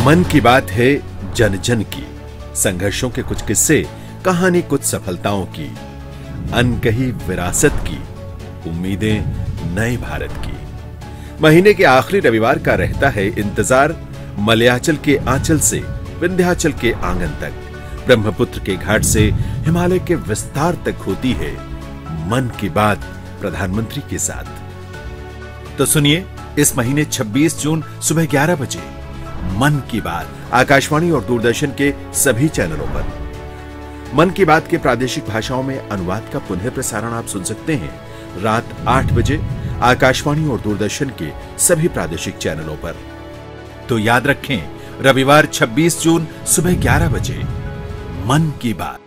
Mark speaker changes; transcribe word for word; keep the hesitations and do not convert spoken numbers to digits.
Speaker 1: मन की बात है जन जन की, संघर्षों के कुछ किस्से, कहानी कुछ सफलताओं की, अनकही विरासत की, उम्मीदें नए भारत की। महीने के आखिरी रविवार का रहता है इंतजार, मलयाचल के आंचल से विंध्याचल के आंगन तक, ब्रह्मपुत्र के घाट से हिमालय के विस्तार तक होती है मन की बात प्रधानमंत्री के साथ। तो सुनिए इस महीने छब्बीस जून सुबह ग्यारह बजे मन की बात आकाशवाणी और दूरदर्शन के सभी चैनलों पर। मन की बात के प्रादेशिक भाषाओं में अनुवाद का पुनः प्रसारण आप सुन सकते हैं रात आठ बजे आकाशवाणी और दूरदर्शन के सभी प्रादेशिक चैनलों पर। तो याद रखें, रविवार छब्बीस जून सुबह ग्यारह बजे मन की बात।